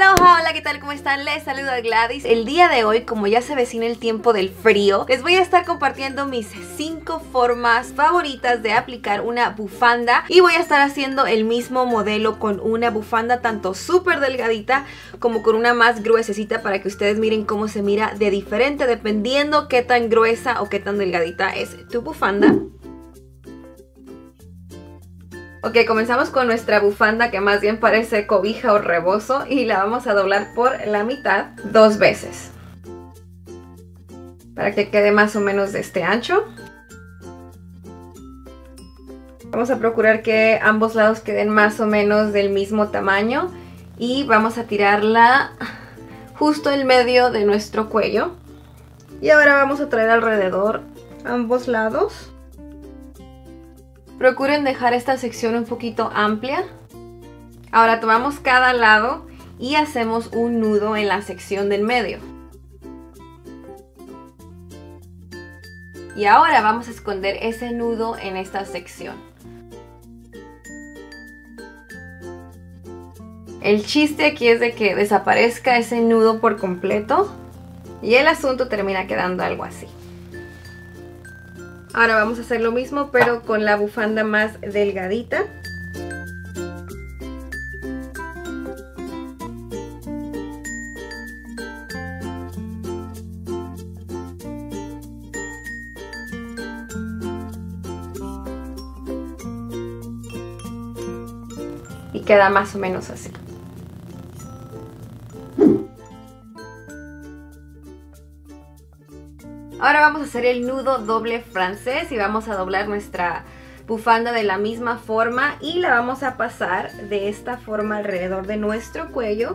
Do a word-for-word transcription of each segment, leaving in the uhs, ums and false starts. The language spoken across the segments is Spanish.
Aloha, hola, ¿qué tal? ¿Cómo están? Les saludo a Gladys. El día de hoy, como ya se avecina el tiempo del frío, les voy a estar compartiendo mis cinco formas favoritas de aplicar una bufanda. Y voy a estar haciendo el mismo modelo con una bufanda tanto súper delgadita como con una más gruesecita, para que ustedes miren cómo se mira de diferente dependiendo qué tan gruesa o qué tan delgadita es tu bufanda. Ok, comenzamos con nuestra bufanda, que más bien parece cobija o rebozo, y la vamos a doblar por la mitad dos veces para que quede más o menos de este ancho. Vamos a procurar que ambos lados queden más o menos del mismo tamaño y vamos a tirarla justo en medio de nuestro cuello. Y ahora vamos a traer alrededor ambos lados. Procuren dejar esta sección un poquito amplia. Ahora tomamos cada lado y hacemos un nudo en la sección del medio. Y ahora vamos a esconder ese nudo en esta sección. El chiste aquí es de que desaparezca ese nudo por completo y el asunto termina quedando algo así. Ahora vamos a hacer lo mismo, pero con la bufanda más delgadita. Y queda más o menos así. Ahora vamos a hacer el nudo doble francés y vamos a doblar nuestra bufanda de la misma forma y la vamos a pasar de esta forma alrededor de nuestro cuello.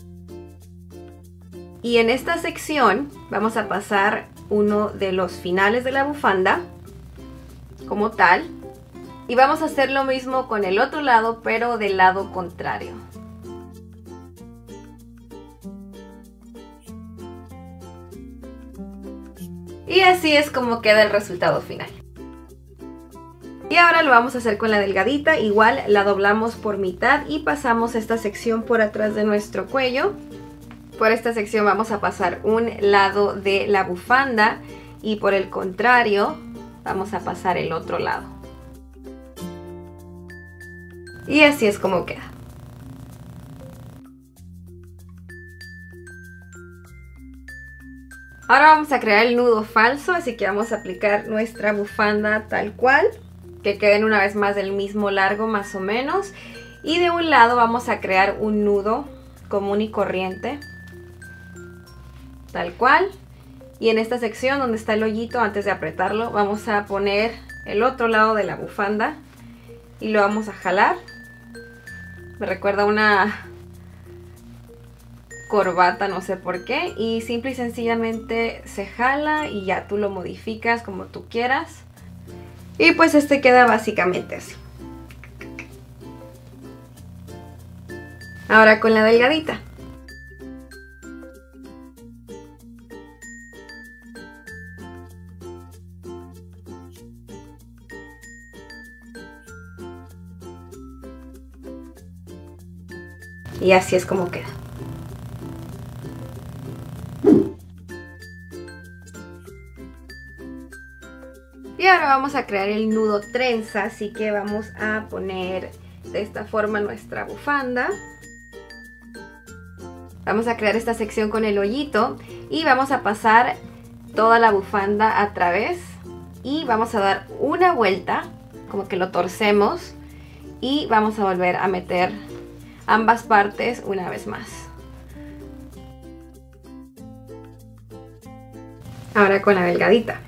Y en esta sección vamos a pasar uno de los finales de la bufanda como tal. Y vamos a hacer lo mismo con el otro lado, pero del lado contrario. Y así es como queda el resultado final. Y ahora lo vamos a hacer con la delgadita. Igual la doblamos por mitad y pasamos esta sección por atrás de nuestro cuello. Por esta sección vamos a pasar un lado de la bufanda y por el contrario vamos a pasar el otro lado. Y así es como queda. Ahora vamos a crear el nudo falso, así que vamos a aplicar nuestra bufanda tal cual, que queden una vez más del mismo largo más o menos. Y de un lado vamos a crear un nudo común y corriente, tal cual. Y en esta sección donde está el hoyito, antes de apretarlo, vamos a poner el otro lado de la bufanda y lo vamos a jalar. Me recuerda una corbata, no sé por qué, y simple y sencillamente se jala y ya tú lo modificas como tú quieras. Y pues este queda básicamente así. Ahora con la delgadita. Y así es como queda. Y ahora vamos a crear el nudo trenza, así que vamos a poner de esta forma nuestra bufanda. Vamos a crear esta sección con el hoyito y vamos a pasar toda la bufanda a través y vamos a dar una vuelta, como que lo torcemos, y vamos a volver a meter ambas partes una vez más. Ahora con la delgadita.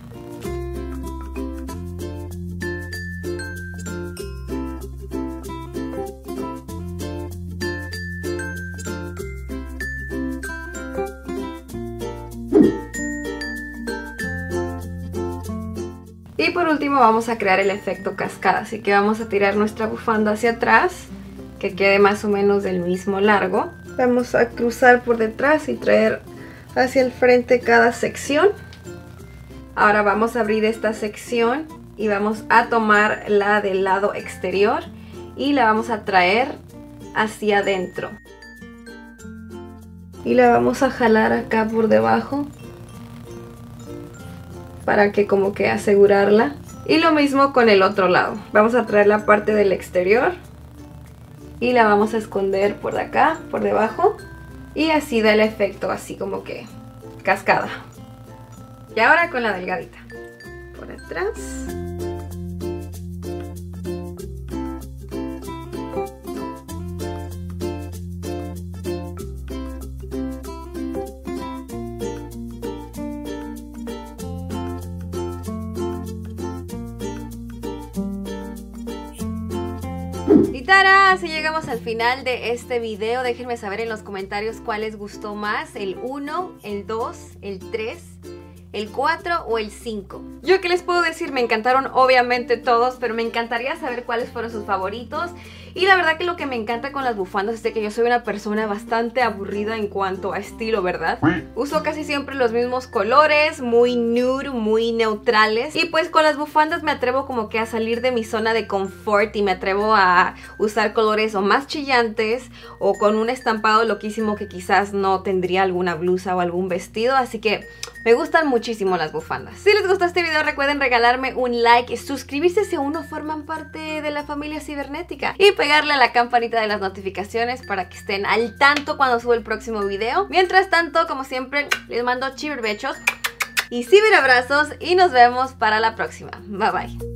Y por último vamos a crear el efecto cascada, así que vamos a tirar nuestra bufanda hacia atrás, que quede más o menos del mismo largo. Vamos a cruzar por detrás y traer hacia el frente cada sección. Ahora vamos a abrir esta sección y vamos a tomar la del lado exterior y la vamos a traer hacia adentro. y la vamos a jalar acá por debajo para que como que asegurarla. Y lo mismo con el otro lado. Vamos a traer la parte del exterior y la vamos a esconder por acá, por debajo, y así da el efecto así como que cascada. Y ahora con la delgadita por atrás. Y ¡tarán! Así llegamos al final de este video. Déjenme saber en los comentarios cuál les gustó más, el uno, el dos, el tres, el cuatro o el cinco. Yo qué les puedo decir, me encantaron obviamente todos, pero me encantaría saber cuáles fueron sus favoritos. Y la verdad que lo que me encanta con las bufandas es de que yo soy una persona bastante aburrida en cuanto a estilo, ¿verdad? Uso casi siempre los mismos colores, muy nude, muy neutrales. Y pues con las bufandas me atrevo como que a salir de mi zona de confort y me atrevo a usar colores o más chillantes o con un estampado loquísimo que quizás no tendría alguna blusa o algún vestido. Así que me gustan muchísimo las bufandas. Si les gustó este video, recuerden regalarme un like, suscribirse si aún no forman parte de la familia cibernética y pegarle a la campanita de las notificaciones para que estén al tanto cuando suba el próximo video. Mientras tanto, como siempre, les mando chiverbechos y ciberabrazos y nos vemos para la próxima. Bye bye.